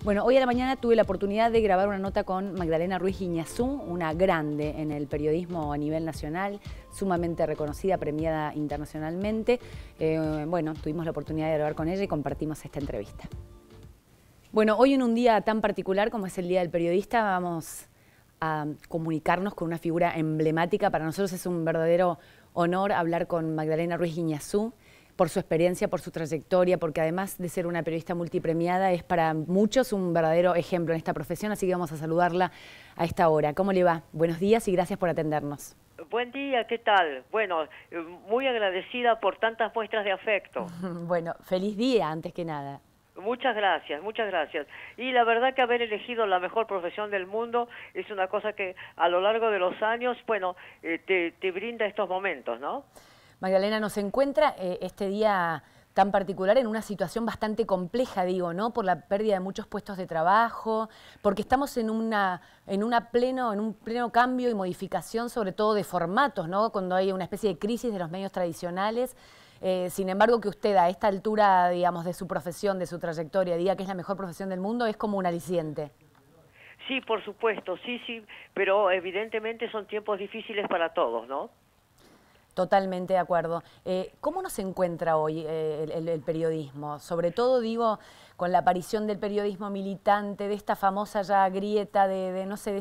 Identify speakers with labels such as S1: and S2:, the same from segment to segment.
S1: Bueno, hoy a la mañana tuve la oportunidad de grabar una nota con Magdalena Ruiz Guiñazú, una grande en el periodismo a nivel nacional, sumamente reconocida, premiada internacionalmente. Bueno, tuvimos la oportunidad de grabar con ella y compartimos esta entrevista. Bueno, hoy en un día tan particular como es el Día del Periodista, vamos a comunicarnos con una figura emblemática. Para nosotros es un verdadero honor hablar con Magdalena Ruiz Guiñazú, por su experiencia, por su trayectoria, porque además de ser una periodista multipremiada, es para muchos un verdadero ejemplo en esta profesión, así que vamos a saludarla a esta hora. ¿Cómo le va? Buenos días y gracias por atendernos.
S2: Buen día, ¿qué tal? Bueno, muy agradecida por tantas muestras de afecto.
S1: Bueno, feliz día antes que nada.
S2: Muchas gracias, muchas gracias. Y la verdad que haber elegido la mejor profesión del mundo es una cosa que a lo largo de los años, bueno, te brinda estos momentos, ¿no?
S1: Magdalena, nos encuentra este día tan particular en una situación bastante compleja, digo, ¿no? Por la pérdida de muchos puestos de trabajo, porque estamos en un pleno cambio y modificación, sobre todo de formatos, ¿no? Cuando hay una especie de crisis de los medios tradicionales. Sin embargo, que usted a esta altura, digamos, de su profesión, de su trayectoria, diga que es la mejor profesión del mundo, es como un aliciente.
S2: Sí, por supuesto, sí, pero evidentemente son tiempos difíciles para todos, ¿no?
S1: Totalmente de acuerdo. ¿Cómo nos encuentra hoy el periodismo? Sobre todo, digo, con la aparición del periodismo militante, de esta famosa ya grieta, no sé, de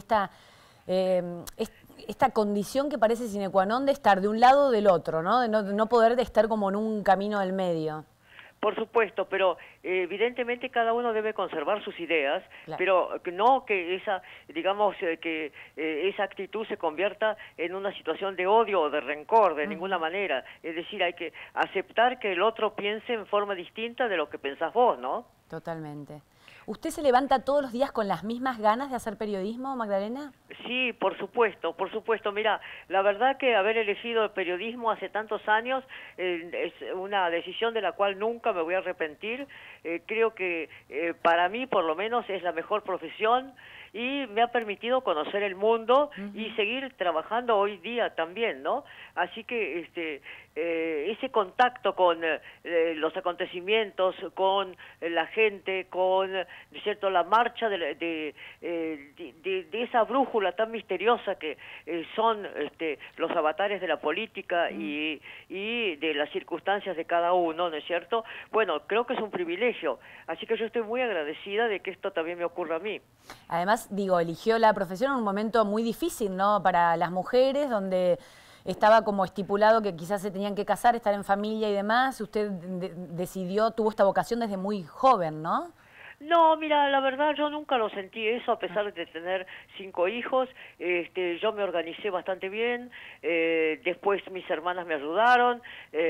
S1: esta condición que parece sine qua non de estar de un lado o del otro, ¿no? De no poder estar como en un camino del medio.
S2: Por supuesto, pero evidentemente cada uno debe conservar sus ideas,
S1: Claro.
S2: pero no que esa, digamos, esa actitud se convierta en una situación de odio o de rencor, de ninguna manera. Es decir, hay que aceptar que el otro piense en forma distinta de lo que pensás vos, ¿no?
S1: Totalmente. ¿Usted se levanta todos los días con las mismas ganas de hacer periodismo, Magdalena?
S2: Sí, por supuesto, por supuesto. Mira, la verdad que haber elegido el periodismo hace tantos años es una decisión de la cual nunca me voy a arrepentir. Creo que para mí, por lo menos, es la mejor profesión y me ha permitido conocer el mundo y seguir trabajando hoy día también, ¿no? Así que ese contacto con los acontecimientos, con la gente, con, ¿cierto?, la marcha de esa brújula tan misteriosa que son los avatares de la política y de las circunstancias de cada uno, ¿no es cierto? Bueno, creo que es un privilegio, así que yo estoy muy agradecida de que esto también me ocurra a mí.
S1: Además, digo, eligió la profesión en un momento muy difícil, ¿no? Para las mujeres, donde estaba como estipulado que quizás se tenían que casar, estar en familia y demás. Usted decidió, tuvo esta vocación desde muy joven, ¿no?
S2: No, mira, la verdad yo nunca lo sentí eso, a pesar de tener 5 hijos. Yo me organicé bastante bien, después mis hermanas me ayudaron.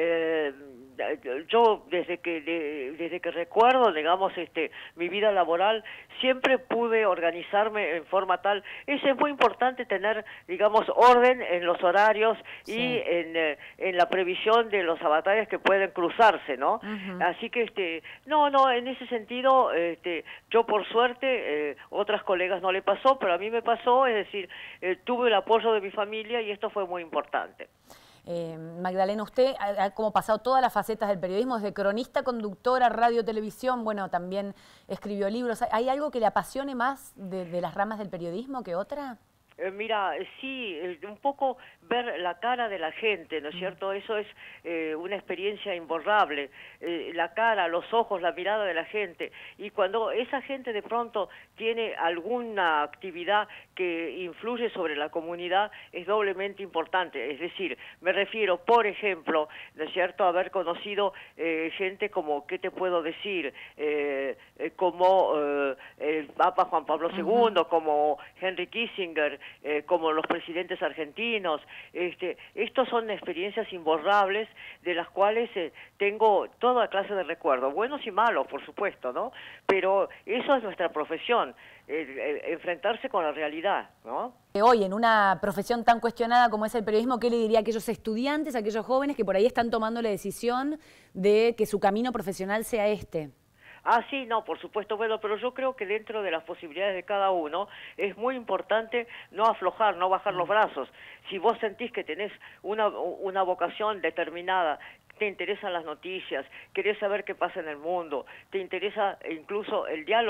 S2: Yo desde que recuerdo, digamos, mi vida laboral, siempre pude organizarme en forma tal. Eso es muy importante, tener, digamos, orden en los horarios y en la previsión de los avatares que pueden cruzarse, ¿no? Así que no, en ese sentido, yo por suerte, otras colegas no le pasó, pero a mí me pasó, es decir, tuve el apoyo de mi familia y esto fue muy importante.
S1: Magdalena, usted ha como pasado todas las facetas del periodismo, desde cronista, conductora, radio, televisión, bueno, también escribió libros. ¿Hay algo que le apasione más de las ramas del periodismo que otra?
S2: Mira, sí, un poco ver la cara de la gente, ¿no es cierto? Eso es una experiencia imborrable, la cara, los ojos, la mirada de la gente. Y cuando esa gente de pronto tiene alguna actividad que influye sobre la comunidad, es doblemente importante. Es decir, me refiero, por ejemplo, ¿no es cierto?, haber conocido gente como, ¿qué te puedo decir?, como el Papa Juan Pablo II, como Henry Kissinger, como los presidentes argentinos. Estos son experiencias imborrables de las cuales tengo toda clase de recuerdos, buenos y malos, por supuesto, ¿no? Pero eso es nuestra profesión, enfrentarse con la realidad, ¿no?
S1: Hoy, en una profesión tan cuestionada como es el periodismo, ¿qué le diría a aquellos estudiantes, a aquellos jóvenes que por ahí están tomando la decisión de que su camino profesional sea este?
S2: Ah, sí, no, por supuesto, bueno, pero yo creo que dentro de las posibilidades de cada uno es muy importante no aflojar, no bajar los brazos. Si vos sentís que tenés una vocación determinada, te interesan las noticias, querés saber qué pasa en el mundo, te interesa incluso el diálogo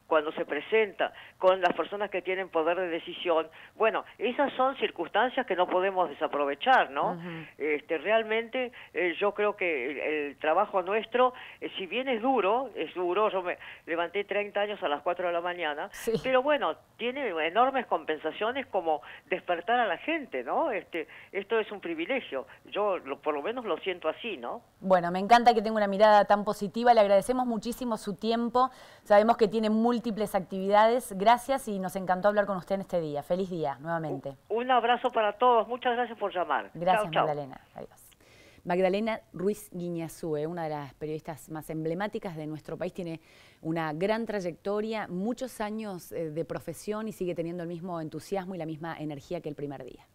S2: cuando se presenta con las personas que tienen poder de decisión, bueno, esas son circunstancias que no podemos desaprovechar, ¿no? Realmente yo creo que el trabajo nuestro, si bien es duro, yo me levanté 30 años a las 4 de la mañana,
S1: Sí.
S2: pero bueno, tiene enormes compensaciones como despertar a la gente, ¿no? Esto es un privilegio, yo por lo menos lo siento así, ¿no?
S1: Bueno, me encanta que tenga una mirada tan positiva, le agradecemos muchísimo su tiempo, sabemos que tiene múltiples actividades, gracias y nos encantó hablar con usted en este día. Feliz día, nuevamente.
S2: Un abrazo para todos, muchas gracias por llamar.
S1: Gracias,
S2: Chau,
S1: Magdalena. Adiós. Magdalena Ruiz Guiñazú, una de las periodistas más emblemáticas de nuestro país, tiene una gran trayectoria, muchos años de profesión y sigue teniendo el mismo entusiasmo y la misma energía que el primer día.